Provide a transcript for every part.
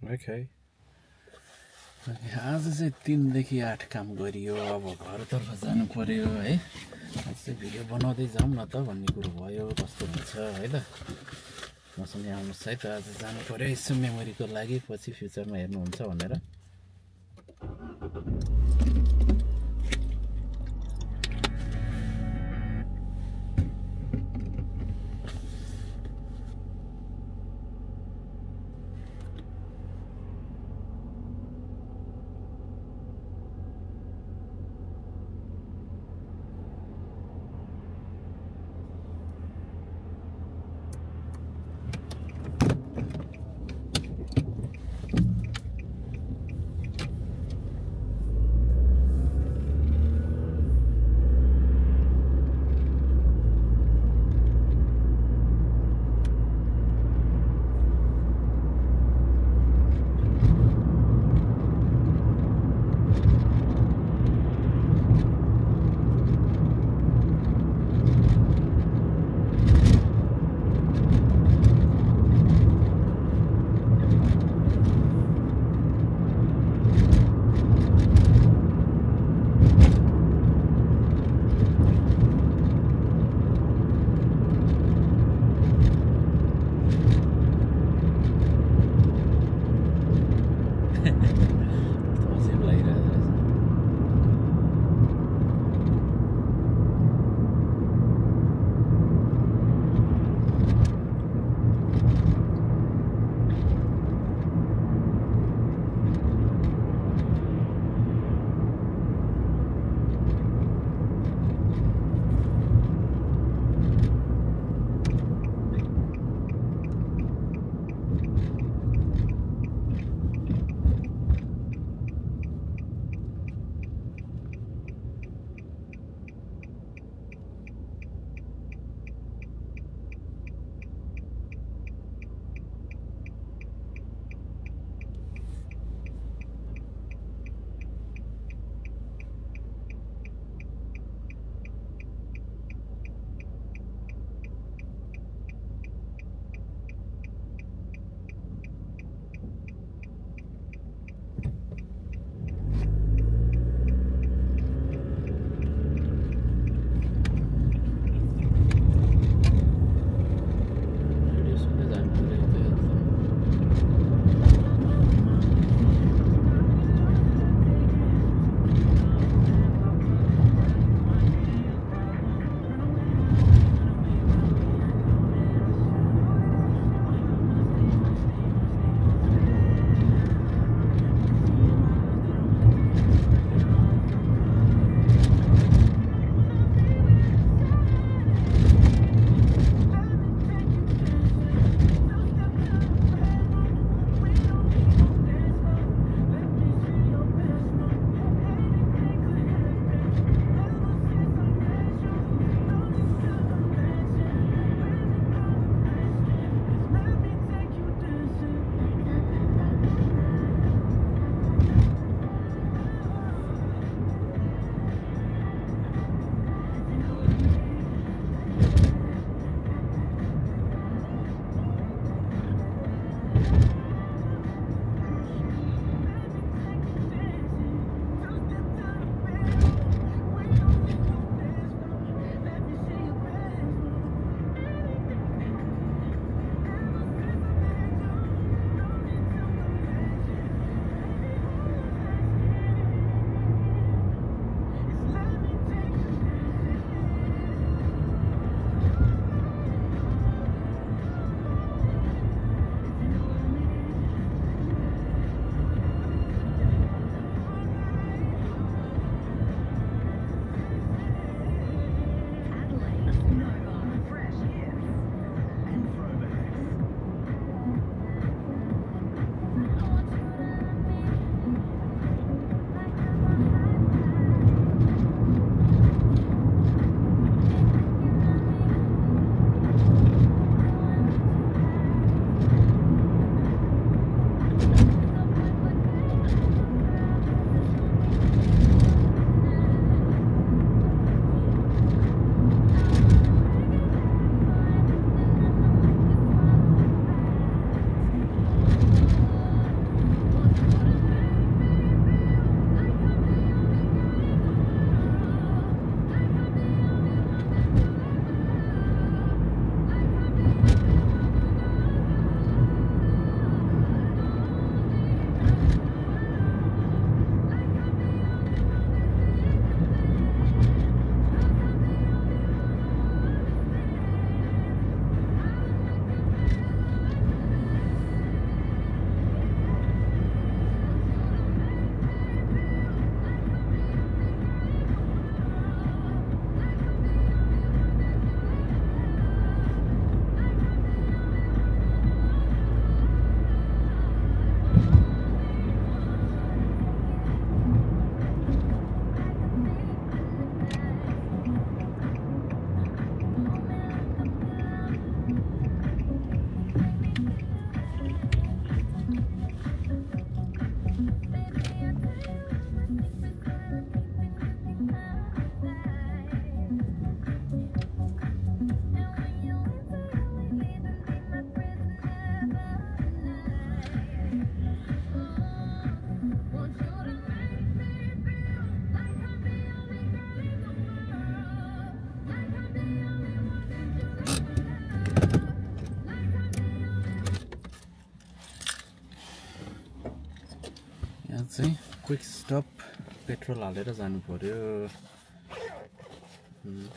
Okay आज चाहिँ 3 देखि 8 काम गरियो अब घरतर्फ जानु पर्यो है आज चाहिँ भिडियो बनाउँदै जाउँ न त भन्ने कुरो भयो कस्तो हुन्छ है त मसँग आउनुहोस् है त आज जानु पर्यो यसो मेमोरीको लागि पछि फ्युचरमा हेर्नुहुन्छ भनेर चाहिँ क्विक स्टप पेट्रोल हालेर जानु पर्यो त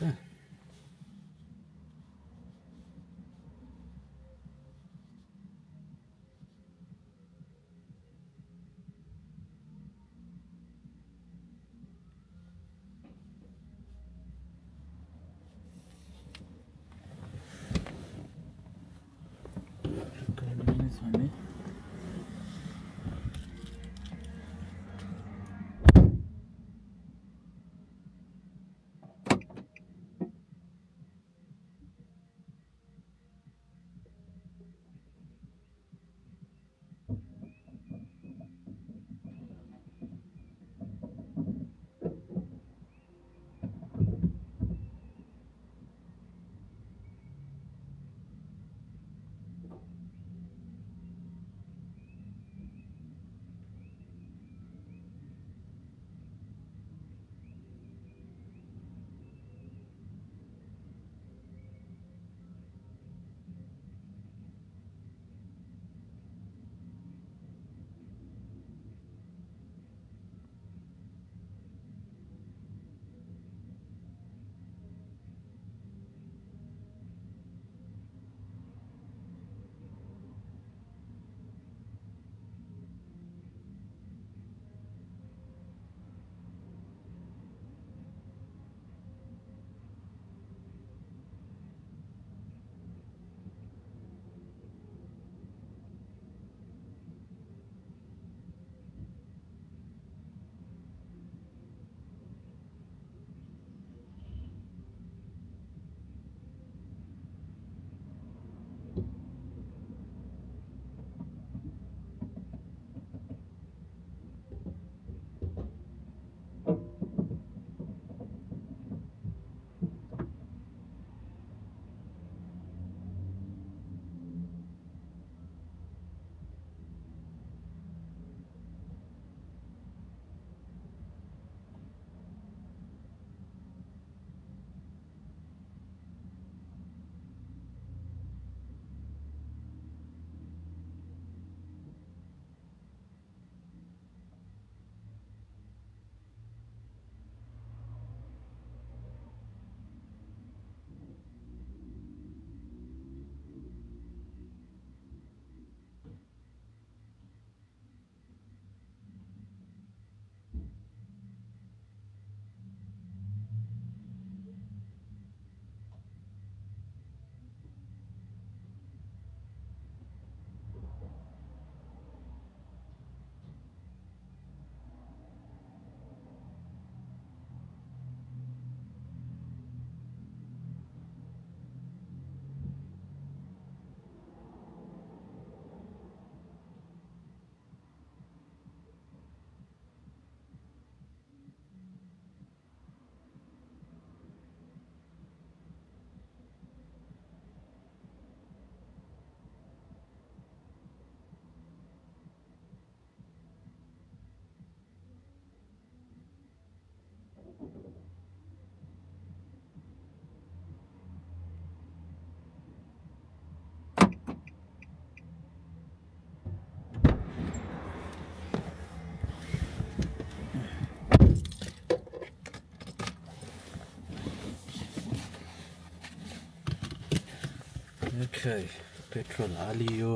Okay, petrol हालियो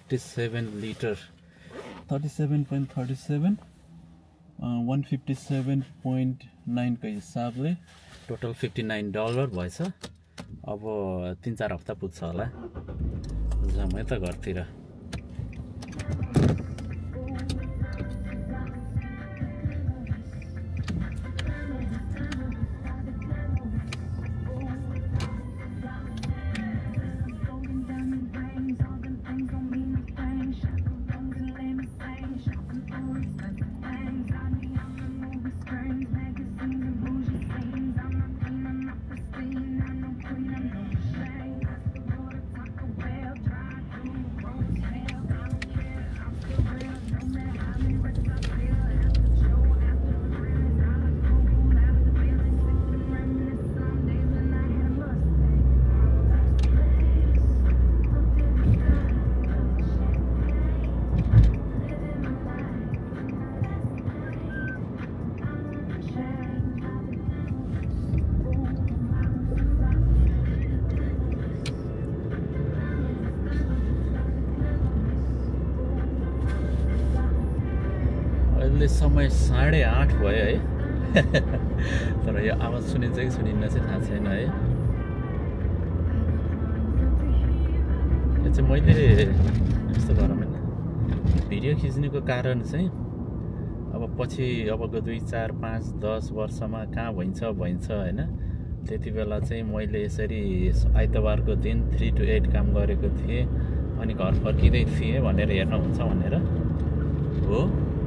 37 लिटर 37.37 157.9 को हिसाबले टोटल $59 भएछ। अब 3-4 हप्ता पुग्छ होला जम्मै त घरतिर। अहिले समय 8:30 भयो है तर यो आवाज सुनिन्छ कि सुनिन्न चाहिँ थाहा छैन है यो चाहिँ मैले यस्तो गरौँ होइन भिडियो खिच्नुको कारण चाहिँ अब पछि अबको 2, 4, 5, 10 वर्षमा कहाँ भइन्छ होइन त्यति बेला चाहिँ मैले यसरी आइतबारको दिन 3 to 8 काम गरेको थिएँ अनि घर फर्किँदै थिएँ भनेर हेर्न हुन्छ भनेर हो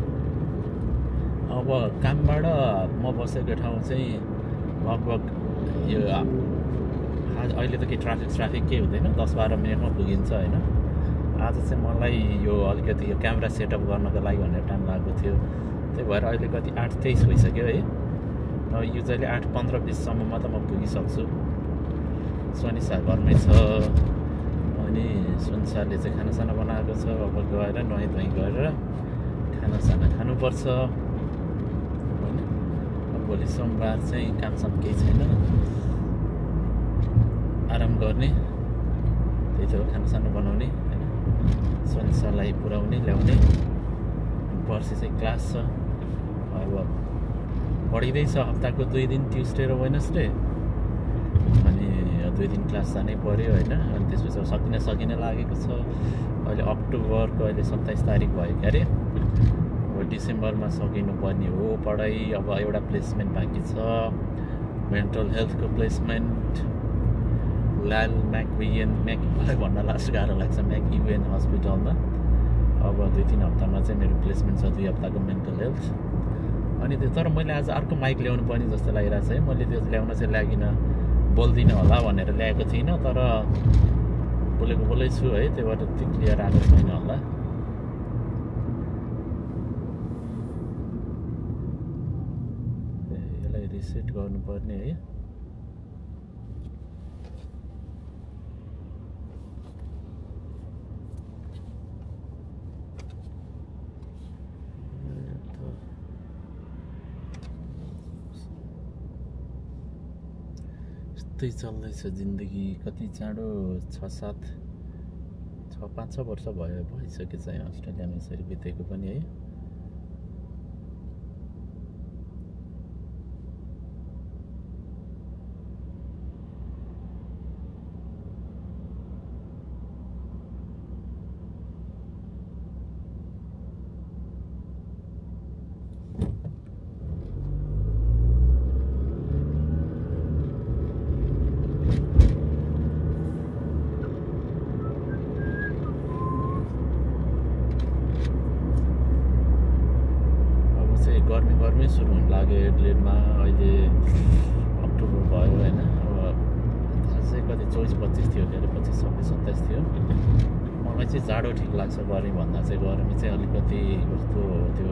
अब कामबाट म बसेको ठाउँ चाहिँ लगभग यो अहिले त के ट्राफिक केही हुँदैन 10-12 मिनटमा पुगिन्छ होइन आज चाहिँ मलाई यो अलिकति यो क्यामेरा सेटअप गर्नको लागि भनेर टाइम लागेको थियो त्यही भएर अहिले कति 8:23 भइसक्यो है यो चाहिँ 8:15-20 सम्ममा त म पुगिसक्छु सोनी सा घरमै छ अनि सुनसारले चाहिँ खानासाना बनाएको छ अब गएर नुहाइ गरेर खानासाना खानुपर्छ होइन भोलि सोमबार चाहिँ कामसाम केही छैन आराम गर्ने त्यही त खानासाना बनाउने होइन सोनिसालाई पुर्याउने ल्याउने पर्सि चाहिँ क्लास छ अब पढिँदैछ हप्ताको 2 दिन ट्युसडे र वेडनेसडे अनि 2 दिन क्लास जानै पर्यो होइन अनि त्यसपछि सकिन लागेको छ अहिले अक्टोबरको अहिले 27 तारिक भयो के अरे अब डिसेम्बरमा सकिनुपर्ने हो पढाइ अब एउटा प्लेसमेन्ट बाँकी छ मेन्टल हेल्थको प्लेसमेन्ट लाल म्याकलाई भन्न लास्ट गाह्रो लाग्छ म्याकइवेन हस्पिटलमा अब 2-3 हप्तामा चाहिँ मेरो प्लेसमेन्ट छ 2 हप्ताको मेन्टल हेल्थ अनि त्यो तर मैले आज अर्को माइक ल्याउनु पर्ने जस्तो लागिरहेको छ है मैले त्यो ल्याउन चाहिँ लागिनँ बोल्दिनँ होला भनेर ल्याएको थिइनँ तर बोलेको छु है त्यो भएर त्यो क्लियर आएको छैन होला यसलाई रिसेट गर्नुपर्ने है यस्तै चल्दैछ जिन्दगी कति चाँडो 5-6 वर्ष भइसकेछ है अस्ट्रेलियामा यसरी बितेको पनि है गर्मी सुरु हुन लाग्यो एडलेडमा अहिले अक्टोबर भयो होइन अब चाहिँ कति 24-25 थियो के अरे 25-26-27 थियो मलाई चाहिँ जाडो ठिक लाग्छ गर्मी भन्दा चाहिँ गर्मी चाहिँ अलिकति कस्तो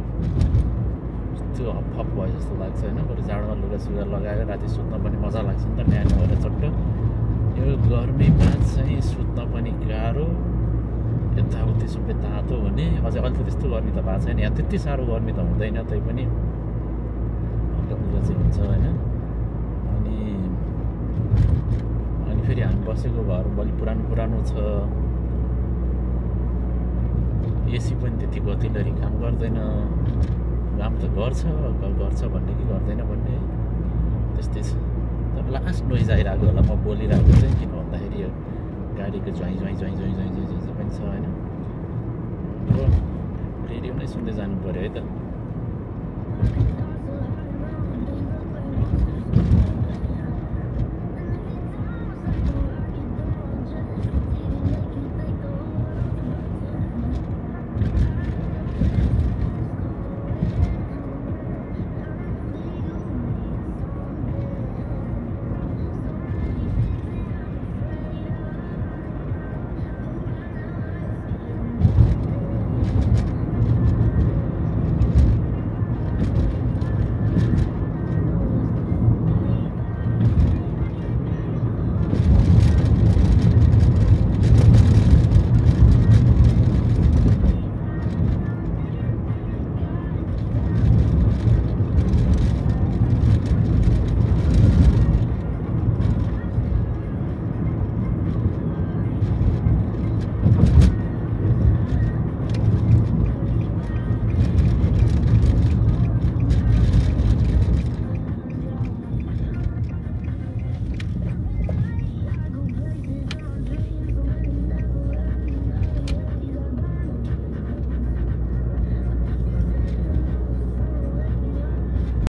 त्यो हप भयो जस्तो लाग्छ होइन बरु जाडोमा लुगा लगाएर राति सुत्न पनि मजा लाग्छ नि त न्यानो भएर चट्ट यो गर्मीमा चाहिँ सुत्न पनि गाह्रो यताउति सबै तातो हुने अझै अहिले त्यस्तो गर्मी त भएको छैन यहाँ त्यति साह्रो गर्मी त हुँदैन तै पनि हल्का चाहिँ हुन्छ होइन अनि फेरि हामी बसेको घर अलि पुरानो छ एसी पनि त्यति गतिलरी काम गर्दैन काम त गर्छ भन्ने कि गर्दैन भन्ने त्यस्तै छ तर लास्ट नोइज आइरहेको होला म बोलिरहेको चाहिँ किन भन्दाखेरि यो गाडीको ज्वाइँ पनि छ होइन रेडियो नै सुन्दै जानु पऱ्यो है त